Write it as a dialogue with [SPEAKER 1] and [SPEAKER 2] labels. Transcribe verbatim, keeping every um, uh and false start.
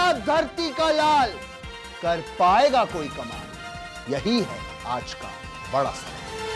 [SPEAKER 1] बनेगा धरती का लाल, कर पाएगा कोई कमाल, यही है आज का बड़ा सवाल।